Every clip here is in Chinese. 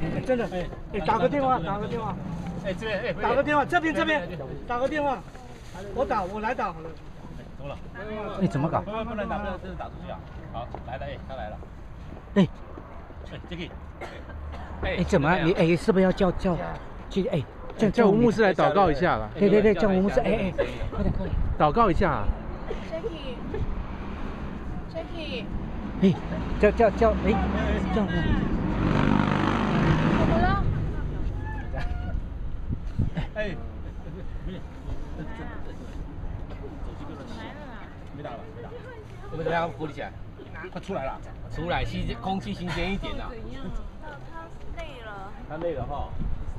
真的，打个电话，打个电话。 这边， 打个电话，这边，打个电话。我来打好了。 怎么了？ 怎么搞？ 不能打，这是打出去啊。好，来了，他来了。这个。 怎么？你是不是要叫去叫吴牧师来祷告一下了？对，叫吴牧师，快点，祷告一下。Jackie， 叫，叫我。 怎么了？ 没打了。我们怎么样？扶你起来。他出来了。出来，空气新鲜一点啊。他累了哈。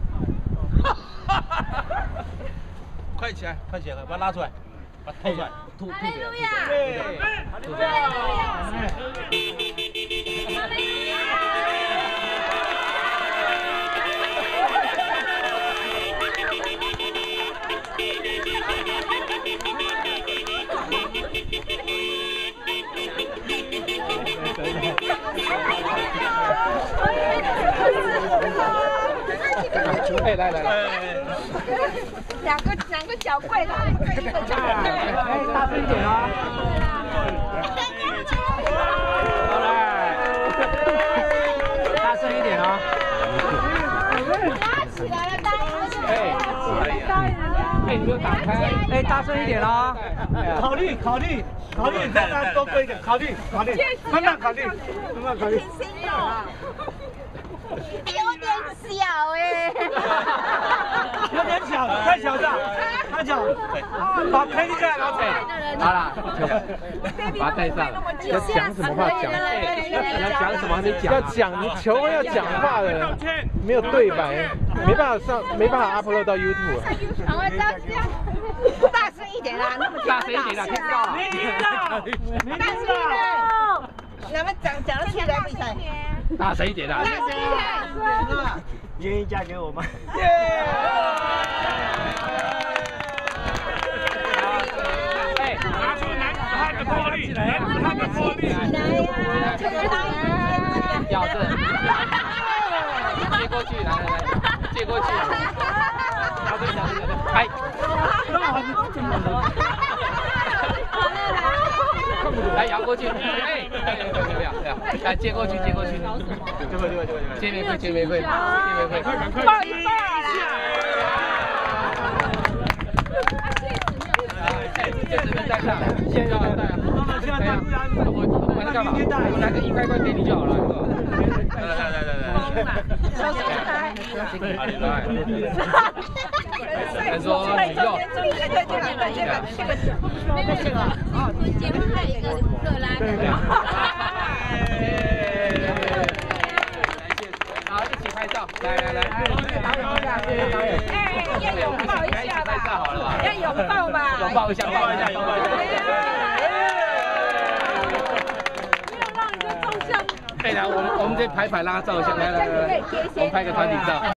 快起来，把他拉出来，把他拖出来，吐出来。来， 两个脚跪的，一个脚跪。 大声一点啊！好嘞，大声一点啊！ 拉起来了，答应你没有打开。 大声一点啊！考虑，让他多跪一点，考虑，慢慢考虑。 有点小有点小，太小了，太小。把陪你下来，老铁。 好了，把他带上。要讲什么话讲？要讲什么还没讲？要讲，你求婚要讲话的，没有对白，没办法 upload 到 YouTube。 大声一点啦，那么大声一点啦，听不到。 大声一点，咱们讲得起来比赛。 大声一点啦！ 愿意嫁给我吗？ 拿出男子汉的魄力， 咬着，接过去，来，接过去，哎，来摇过去，来接过去，接玫瑰， 抱一抱啦！ 这边带上，先要带啊！我干嘛？我拿个1块给你就好了。来， 手伸出来。 他说你用。 婚戒派一个热拉。 好，一起拍照，来， 要拥抱一下吧，要拥抱吧， 拥抱一下。 没有让你就照相。 对了，我们这排让他照相，来，我们拍个团体照。